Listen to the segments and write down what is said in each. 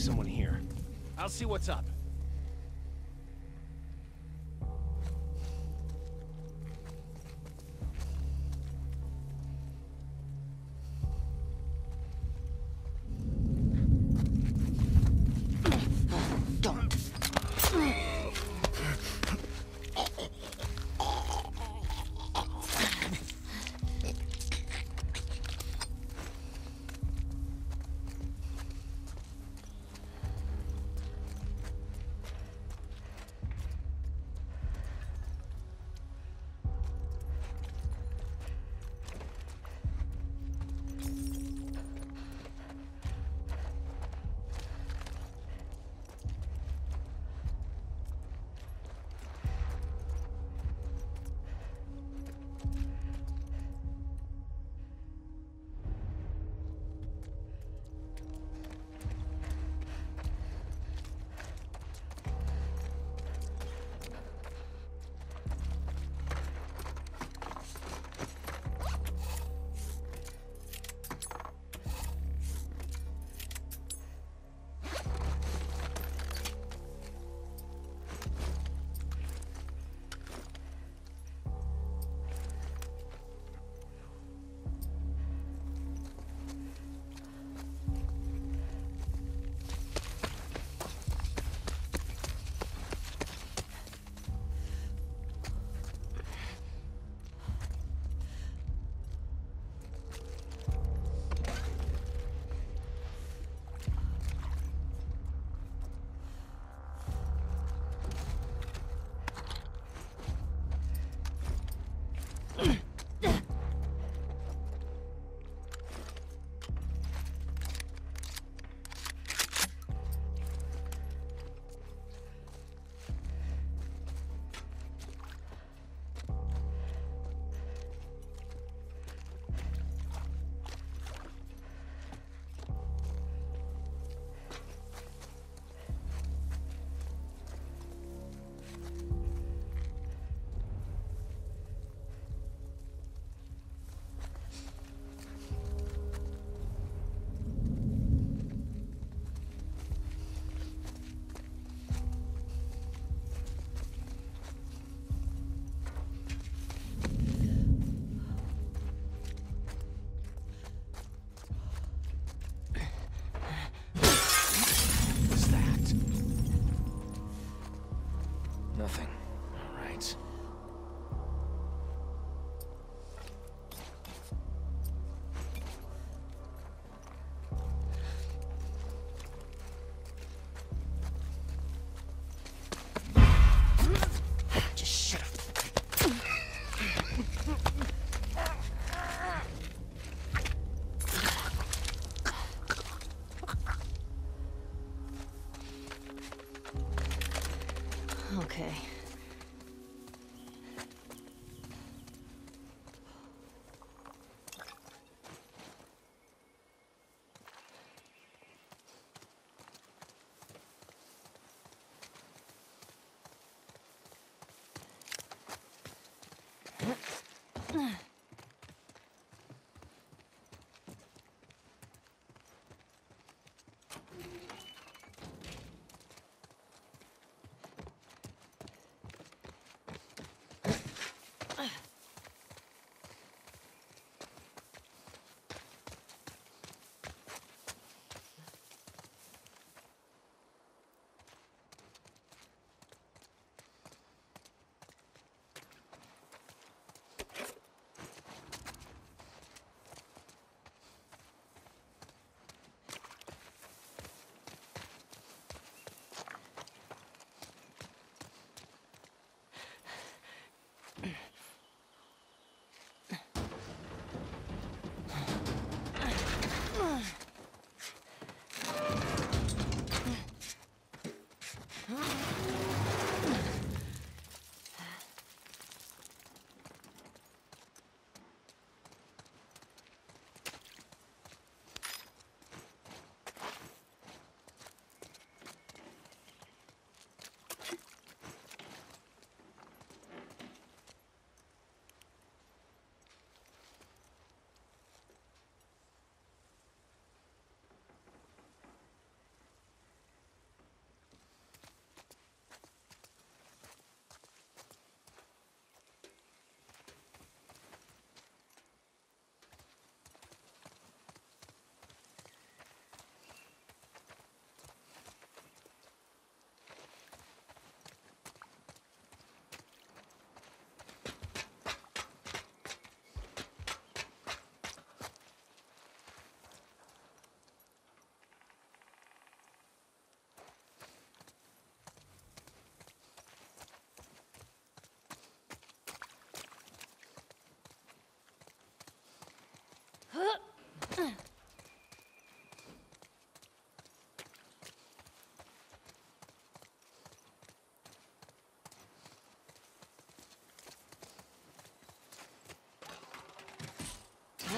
someone here. I'll see what's up.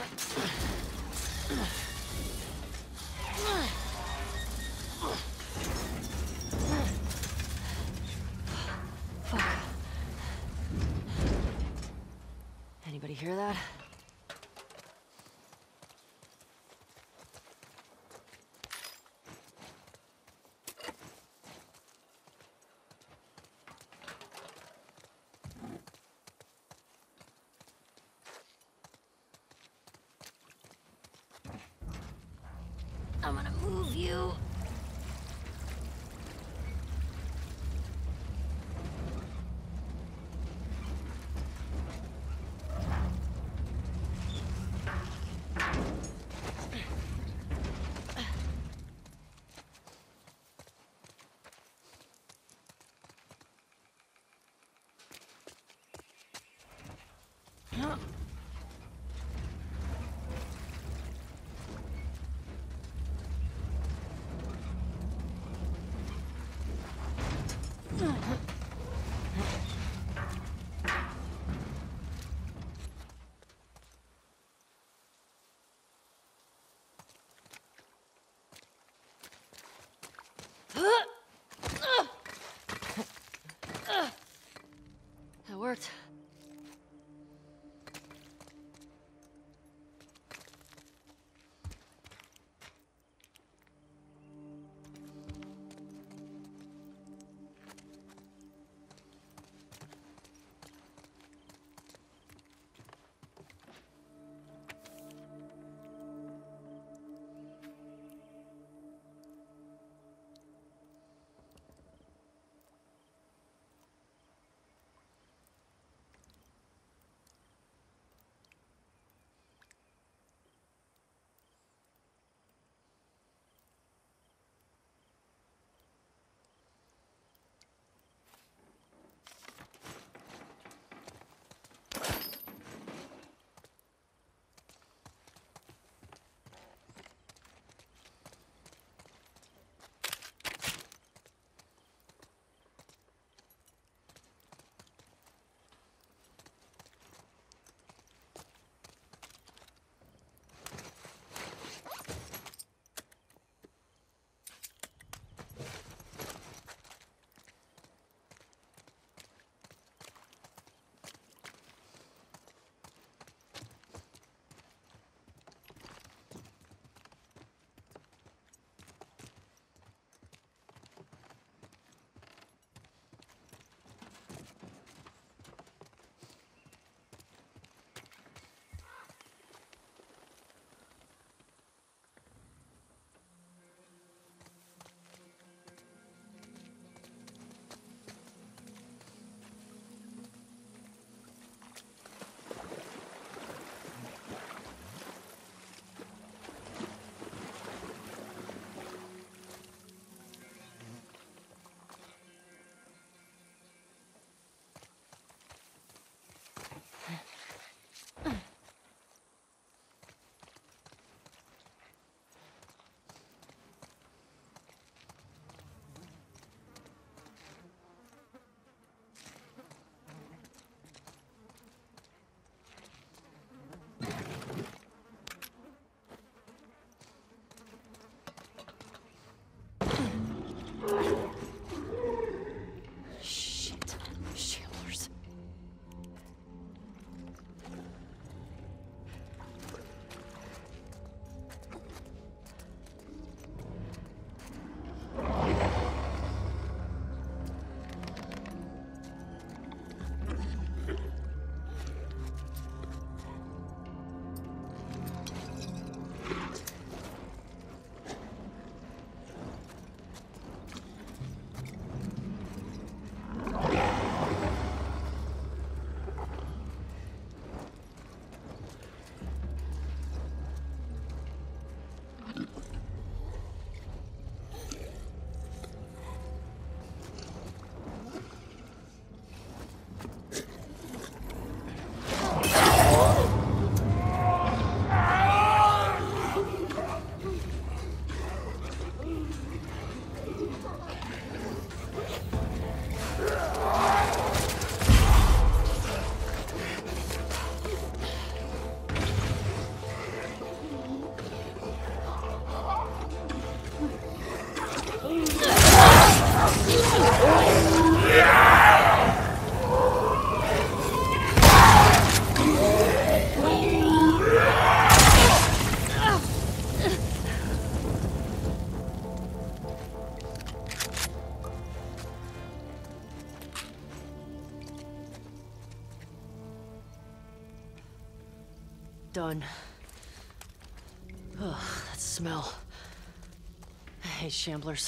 Fuck. Anybody hear that? I'm gonna move you. That worked. done. Ugh, that smell. I hate shamblers.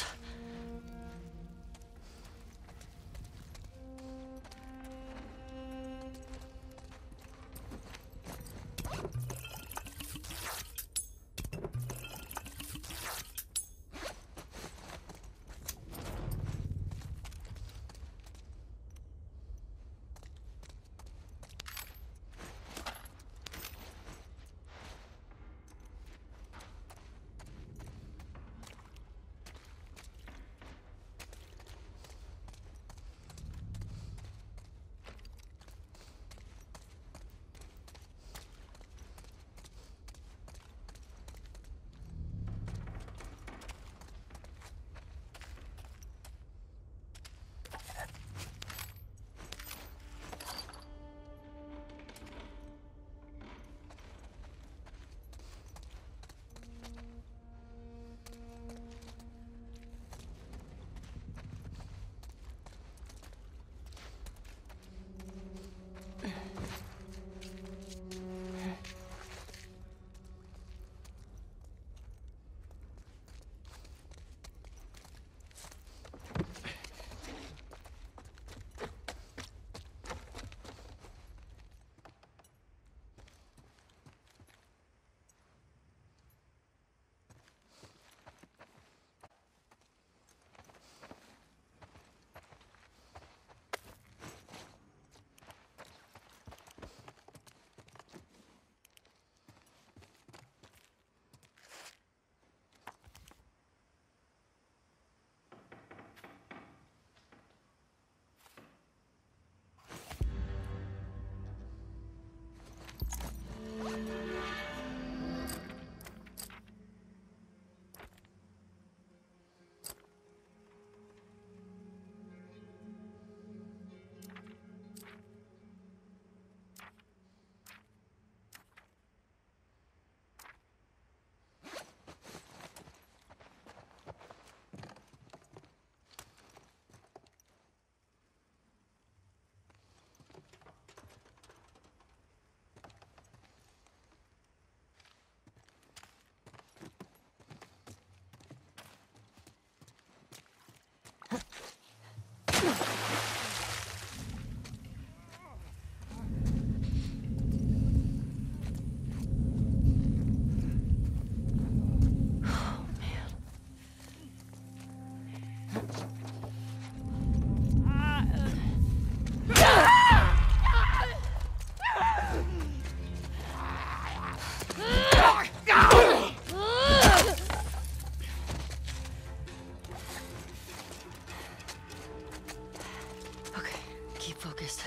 Focused.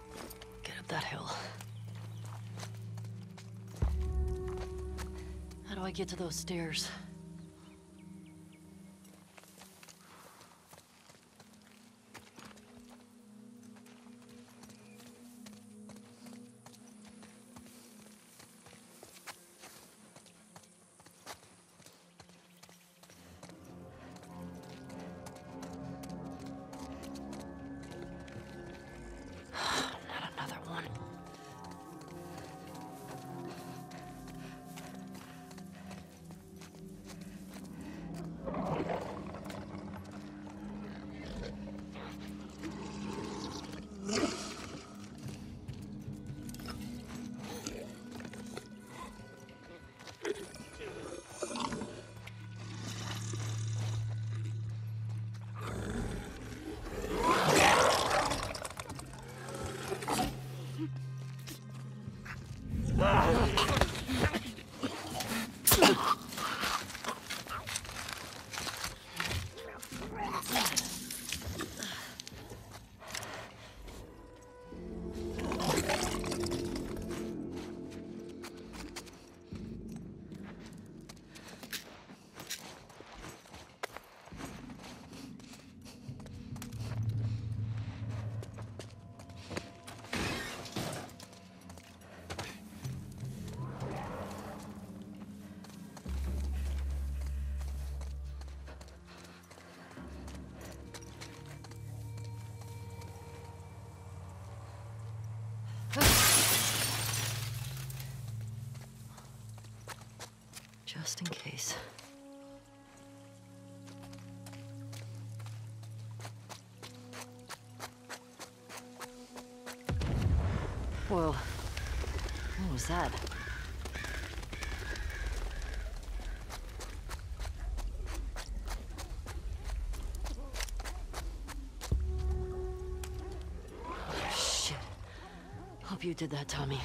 Get up that hill. How do I get to those stairs? Just in case. Whoa. What was that? Oh, shit. Hope you did that, Tommy.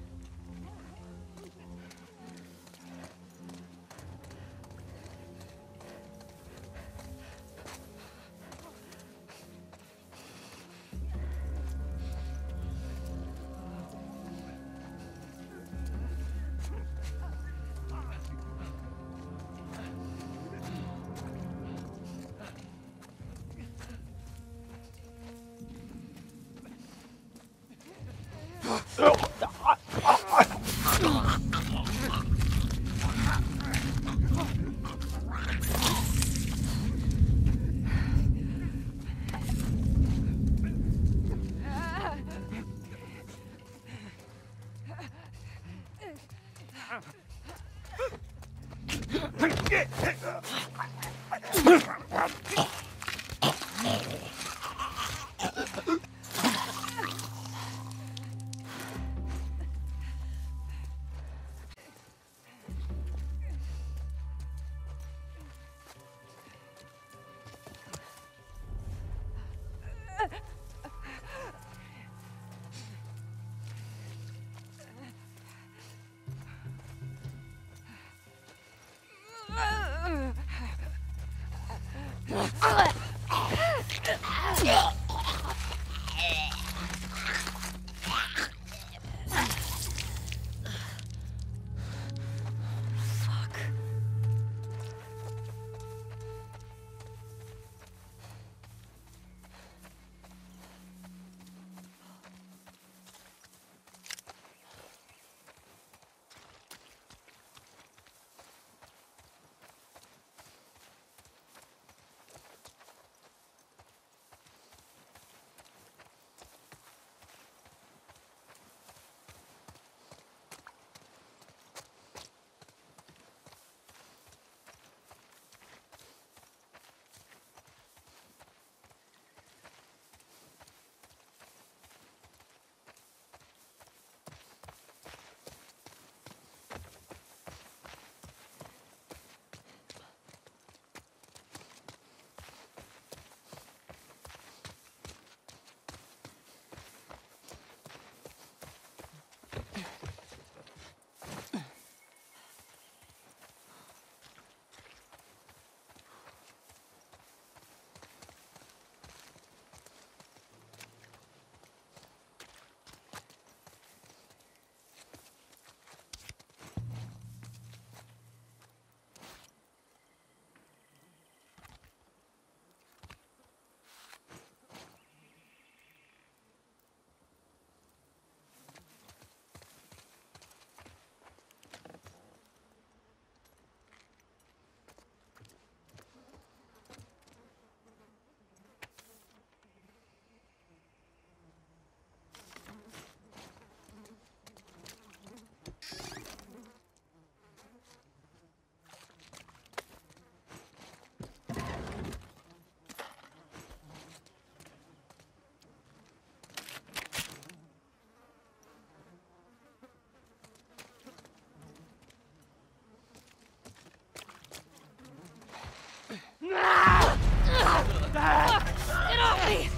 Get off me!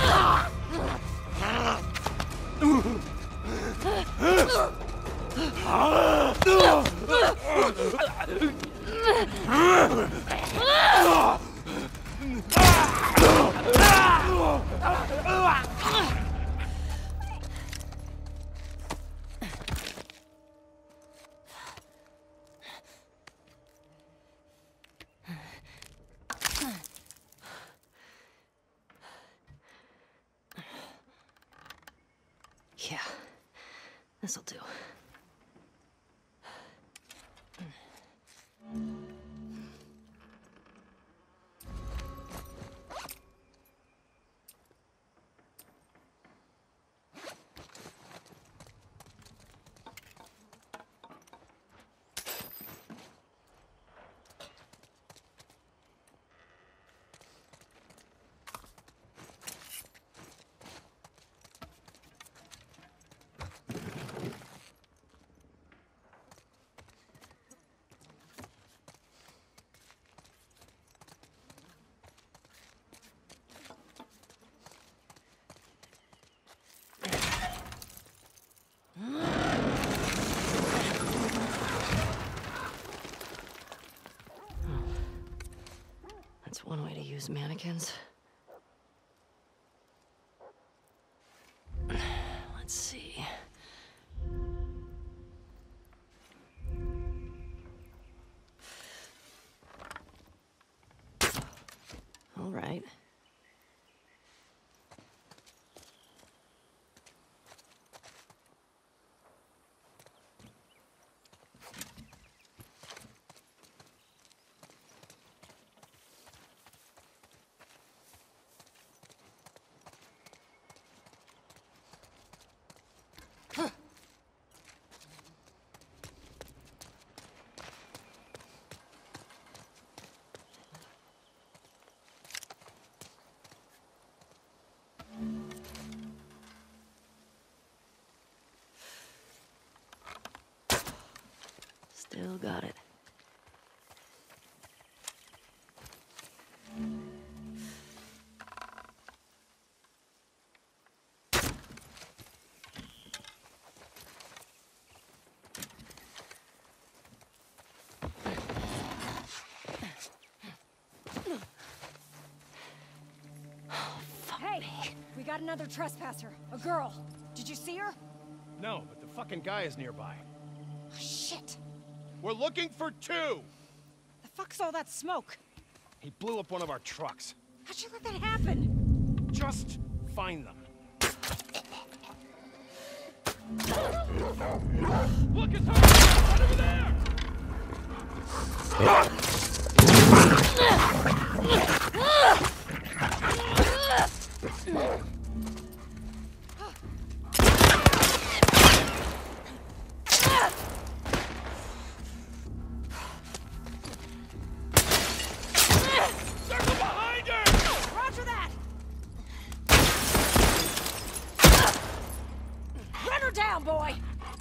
Yeah, this'll do. That's one way to use mannequins. Let's see. All right. Still got it. Hey, we got another trespasser. A girl. Did you see her? No, but the fucking guy is nearby. Oh, shit. We're looking for two! The fuck's all that smoke? He blew up one of our trucks. How'd you let that happen? Just find them. Look, it's her! Right over there! Circle behind her! Roger that! Run her down, boy!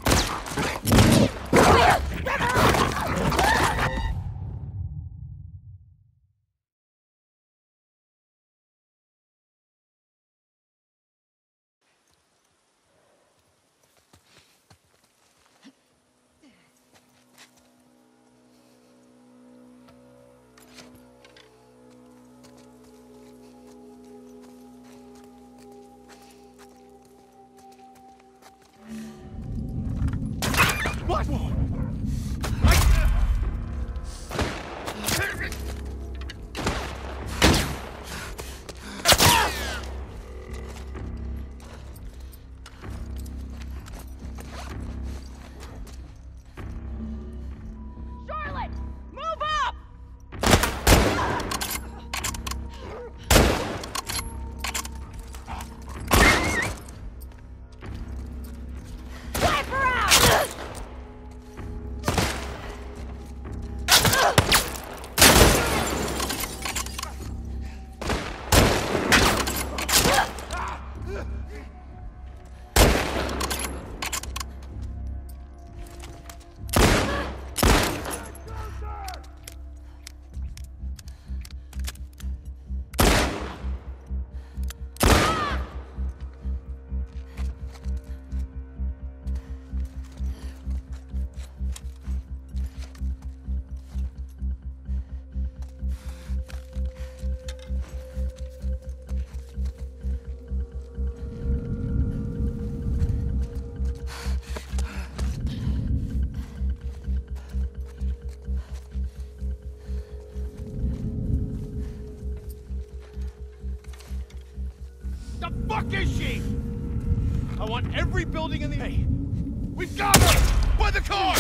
What? Charlotte! Move up! Wipe her out! The fuck is she? I want every building in the... Hey, we've got her! By the car!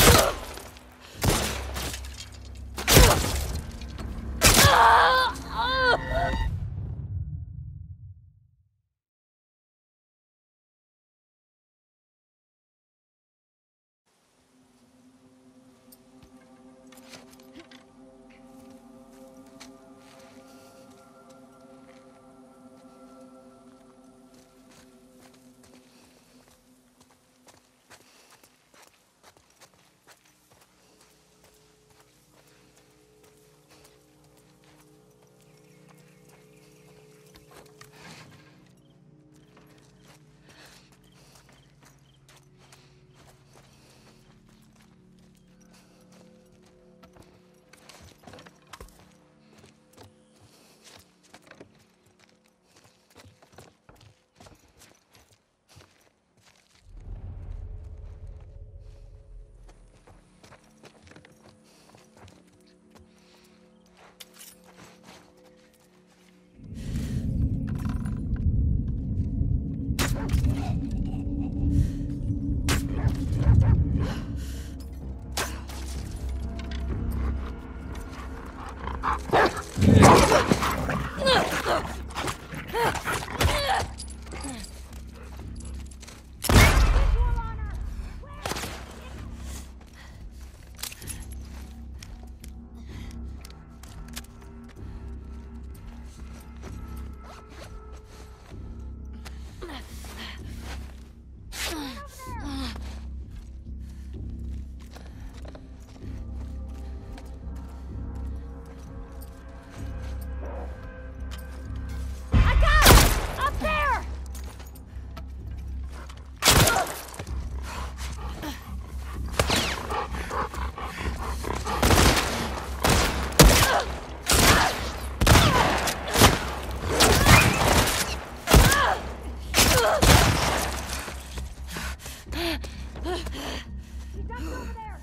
He ducked over there!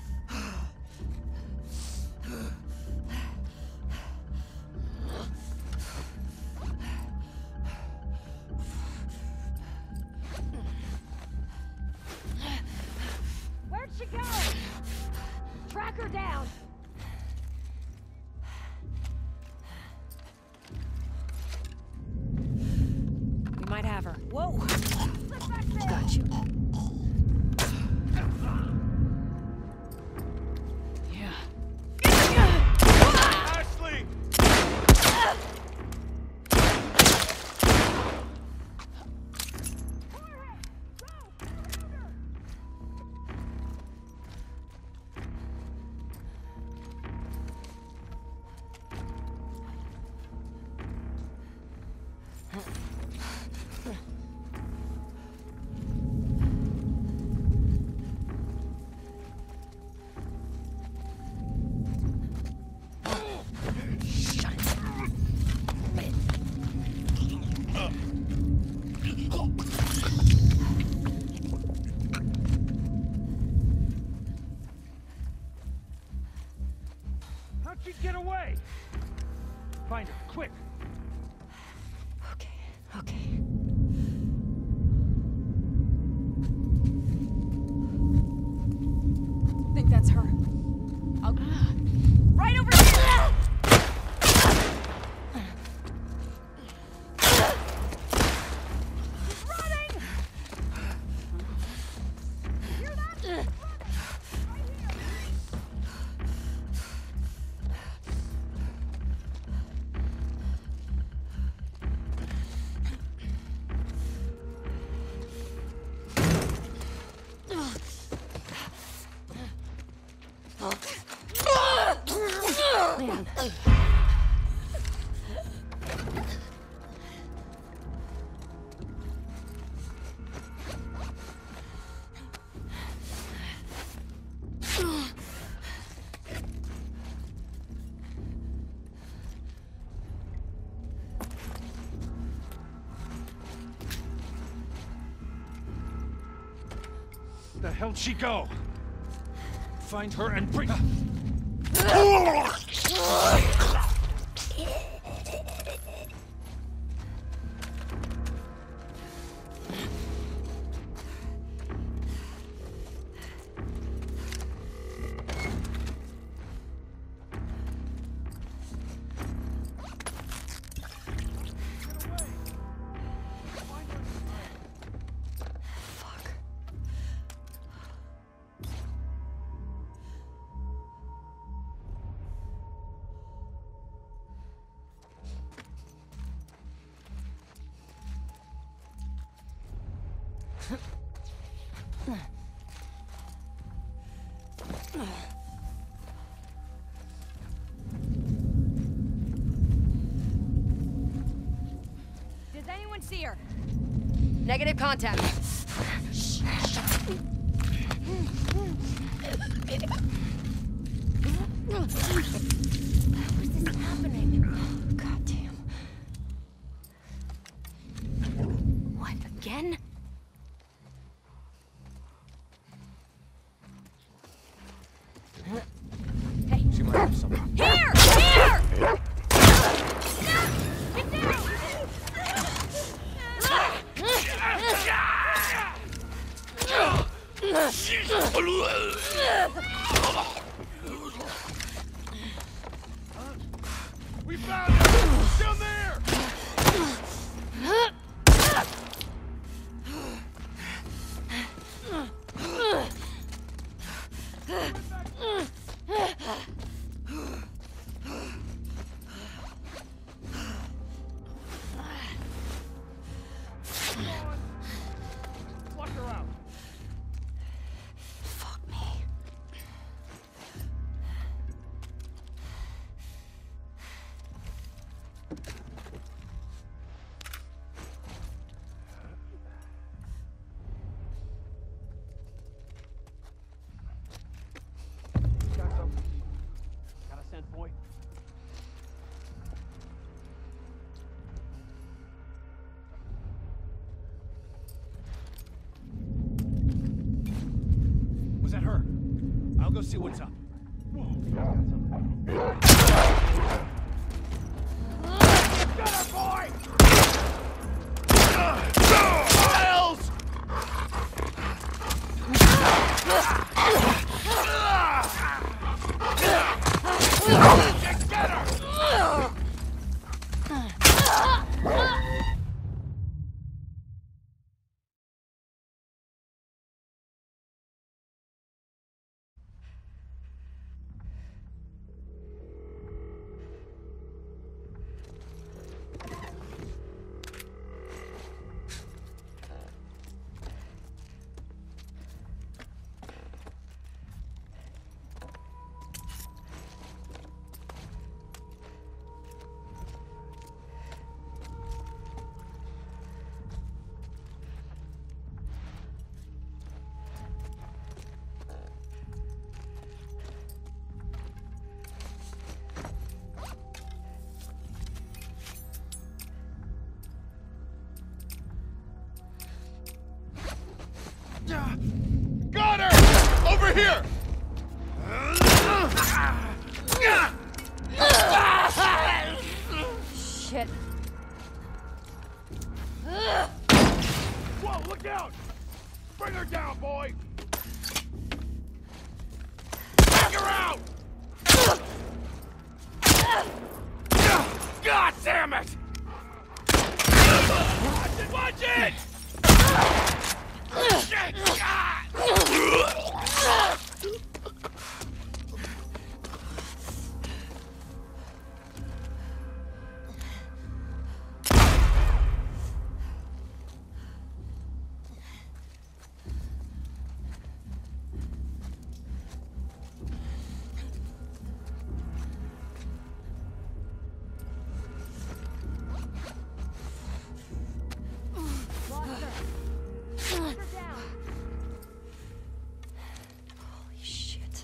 Where'd she go? Track her down! We might have her. Whoa! Slip back there! Got you. Ashley! How'd she get away? Find her, quick! Okay, okay. Think that's her. I'll... Right over here! He's running! You hear that? He's running! Right here! Man. The hell'd she go? Find her and bring... Does anyone see her? Negative contact. How is this happening? God damn. What, again? Hey! She might have something. Here! Here! Get down! We found her! Down there! Come on! Flush her out! Fuck me. Was that her? I'll go see what's up. Get her, boy! Miles! Get her! Got her! Over here! Shit. Whoa, look out! Bring her down, boy! Take her out! God damn it! Watch it! Shit! Holy shit.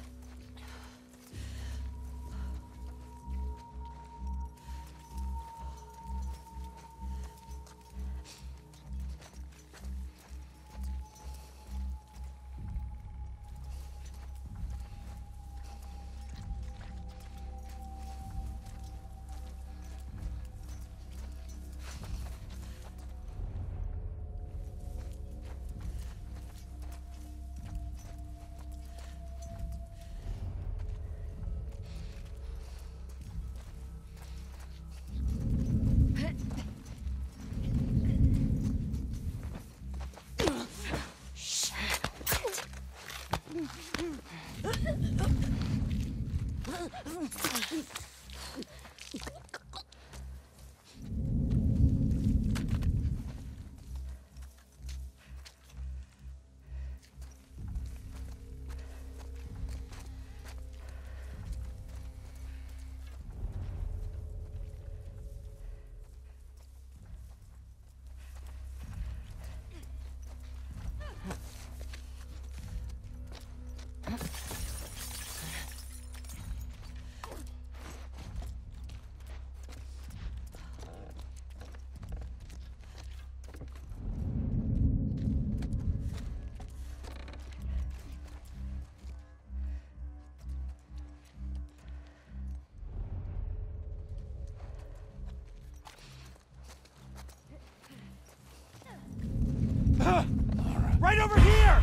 Right over here!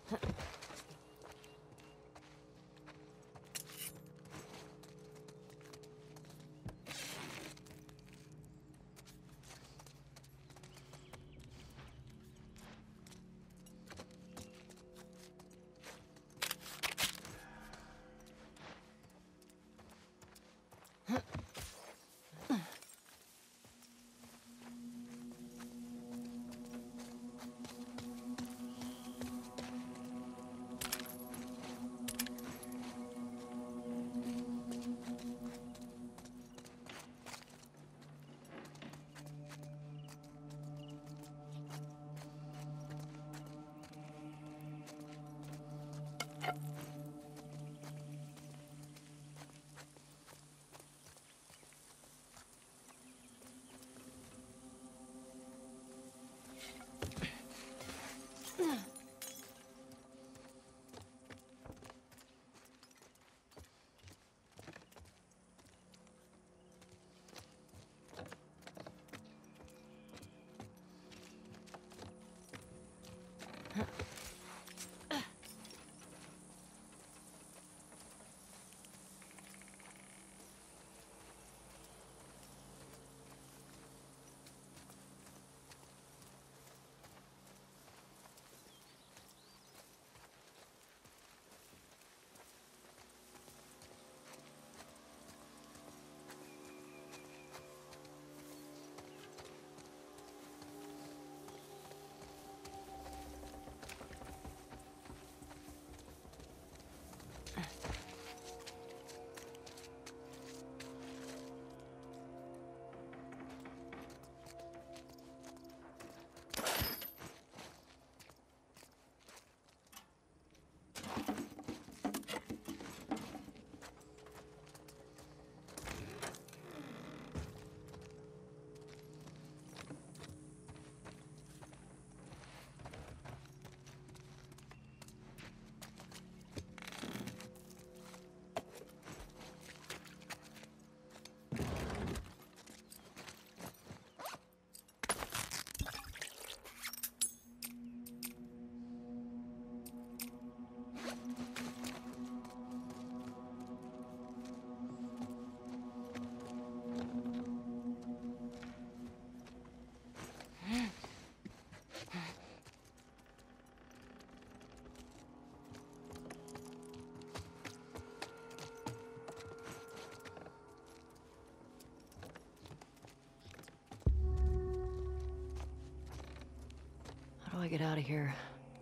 How do I get out of here?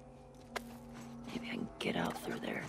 Maybe I can get out through there.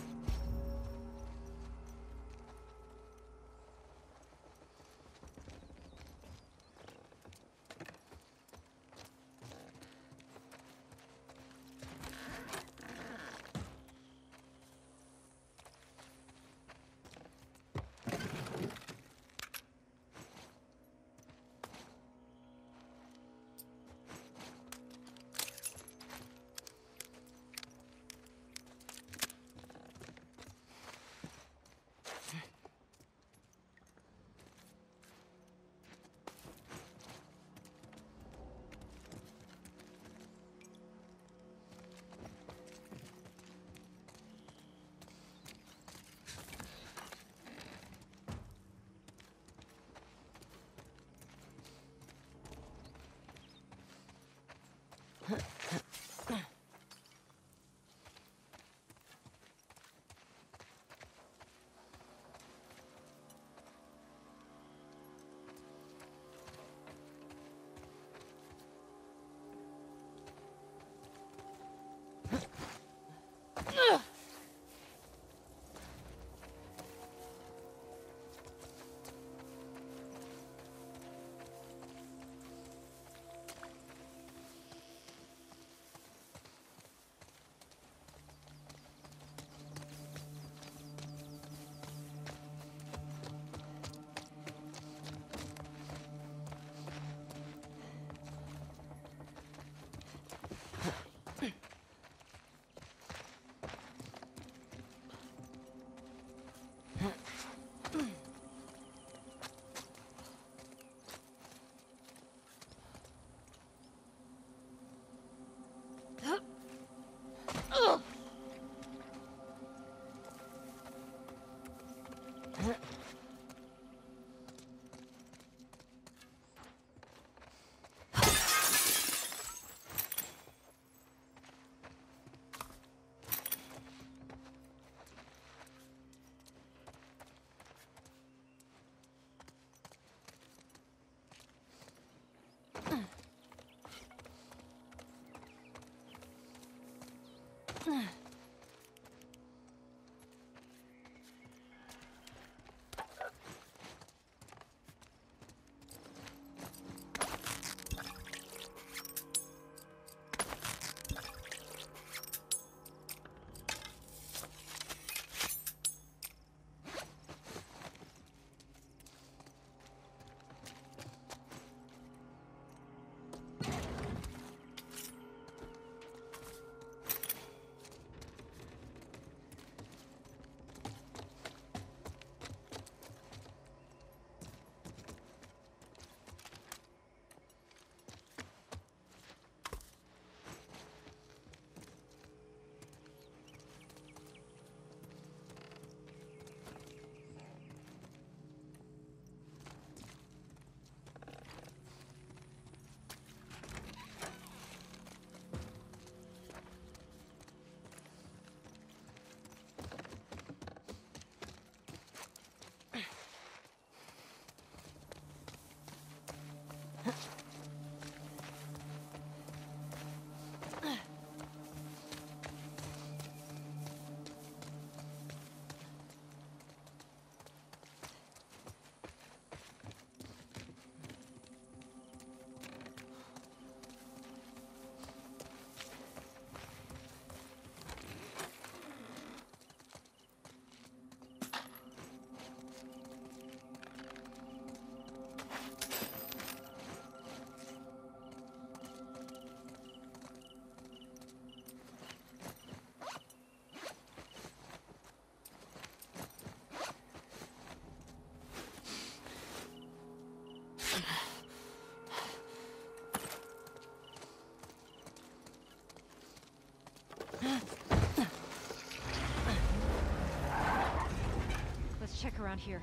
Let's check around here.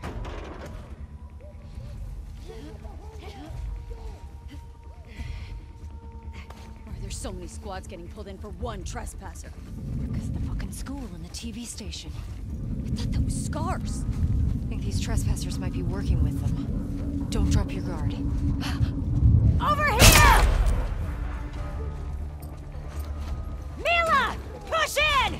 Why are there so many squads getting pulled in for one trespasser? Because the fucking school and the TV station. I thought that was scars. I think these trespassers might be working with them. Don't drop your guard. Over here! Mila! Push in!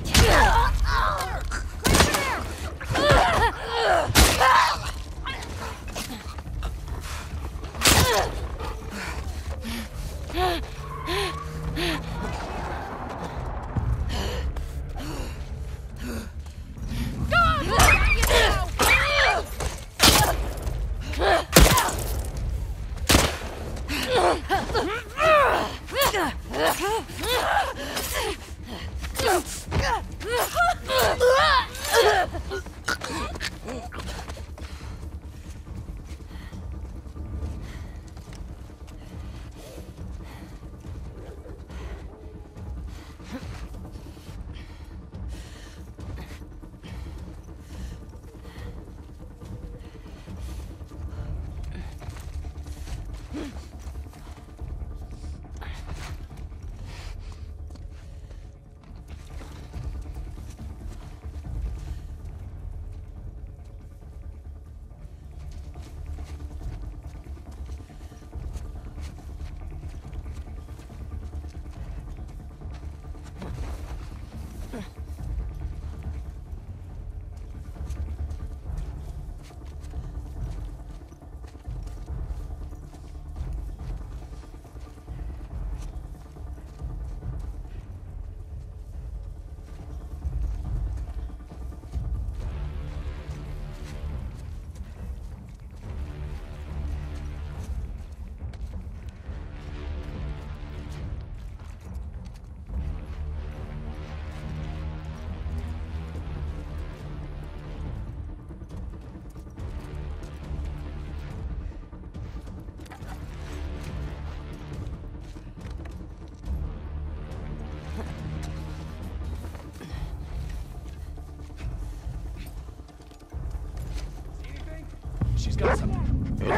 She's got something.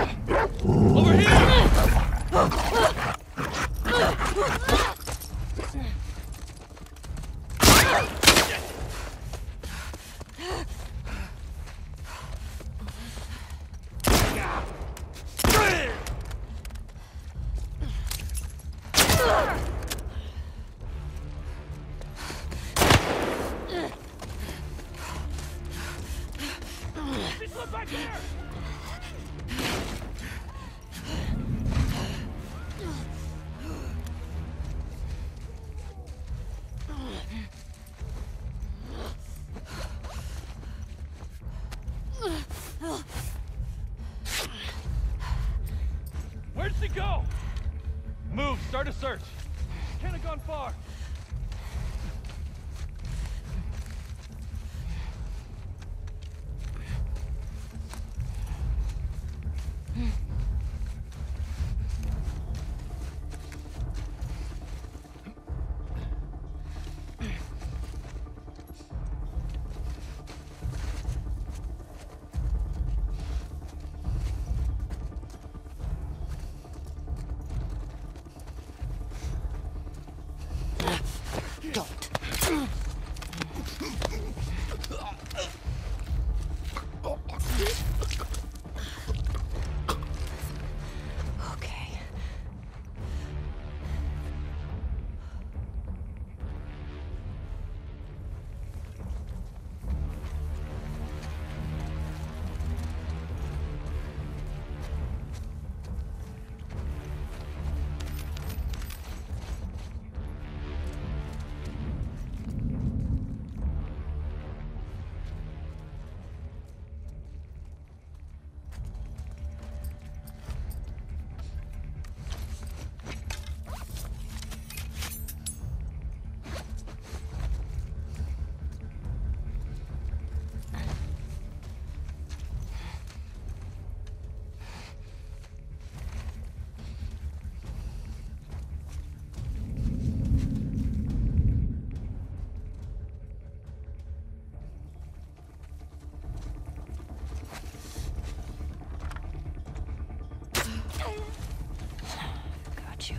Over here! Move, start a search. Can't have gone far. Got you.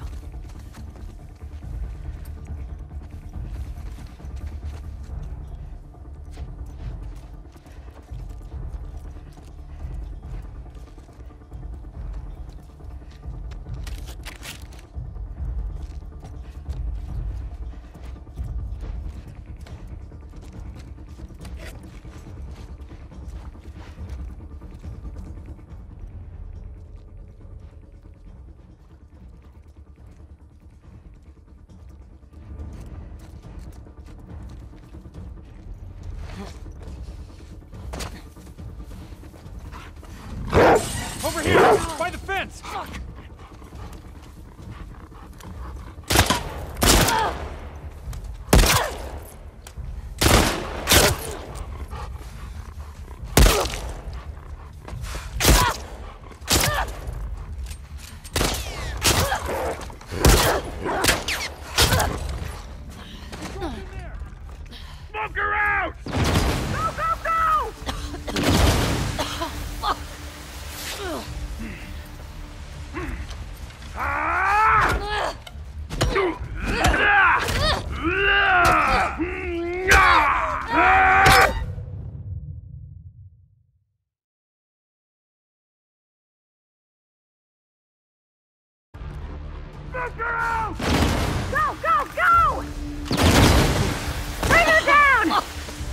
Over here! By the fence! Smoke her out! Go, go, go! Smoke her out! Go, go, go! Bring her down!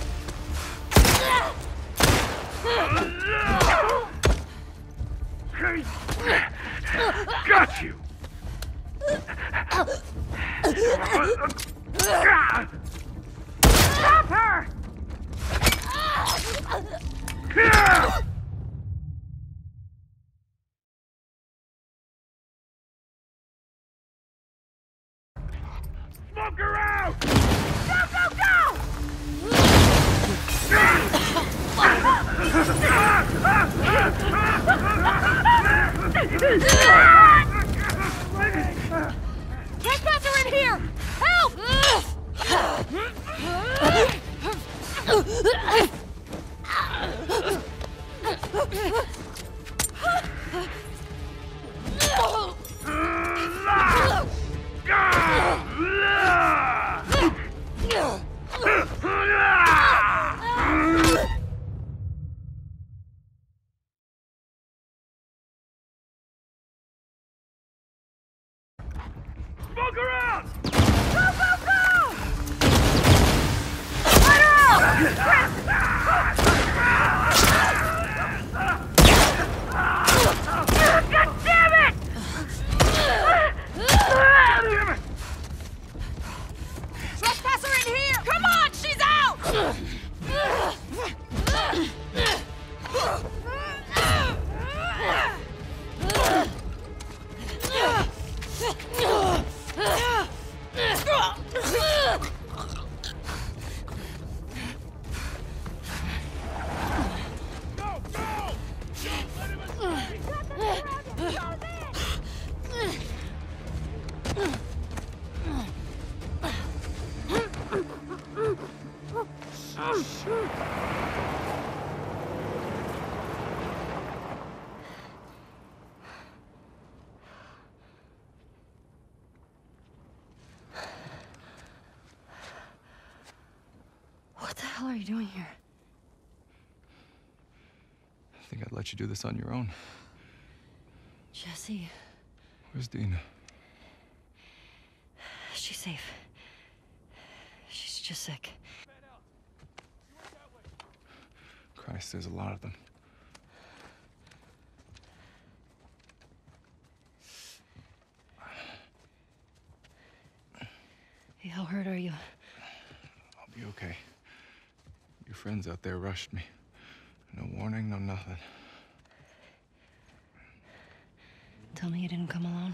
Got you! Stop her! Smoke her out! Go, go, go! Trespassers in here! Help! Smoke her out! Go, go, go! Let her out! God damn it! Trespasser in here! Come on, she's out! hell are you doing here? I think I'd let you do this on your own. Jesse, Where's Dina? she's safe. She's just sick. Christ, there's a lot of them. Hey, how hurt are you? I'll be okay. Your friends out there rushed me. No warning, no nothing. Tell me you didn't come alone.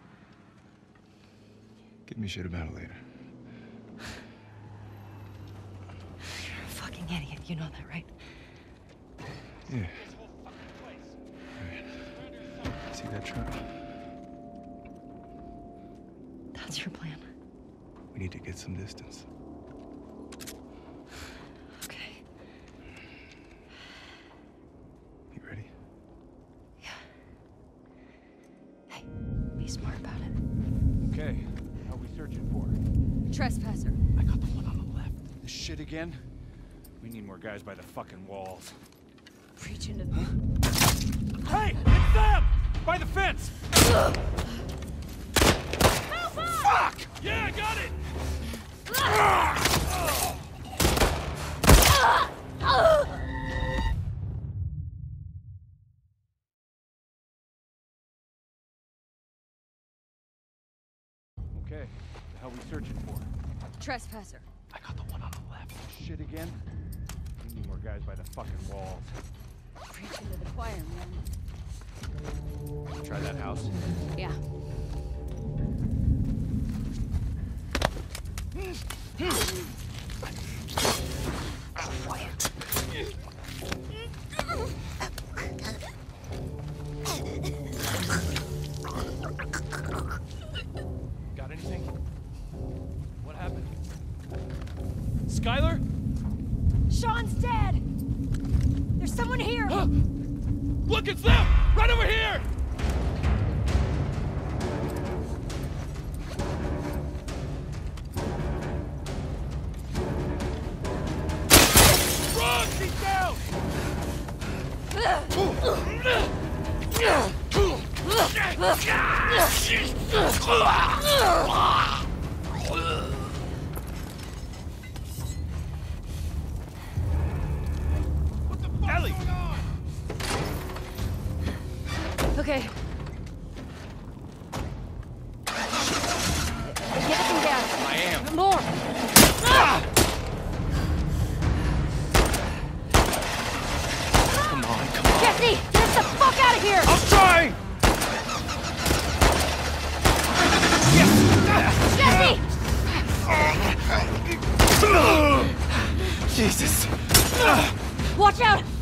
Give me shit about it later. You're a fucking idiot. You know that, right? Yeah. Right. See that truck? That's your plan. We need to get some distance. Okay. You ready? Yeah. Hey, be smart about it. Okay, how are we searching for? Trespasser. I got the one on the left. This shit again? We need more guys by the fucking walls. Preach into the... Hey! It's them! By the fence! Fuck! Yeah, I got it! Okay, the hell we searching for? Trespasser. I got the one on the left. Shit again? We need more guys by the fucking walls. Preach into the choir, man. Try that house. Yeah. Quiet. Got anything? What happened? Skylar? Sean's dead! There's someone here! Look, it's them! Right over here! Run! He's down! What the fuck is going on? Okay. Get some gas. I am. More! Come on, come on. Jesse! Get us the fuck out of here! I'm trying! Jesse! Jesus. Watch out!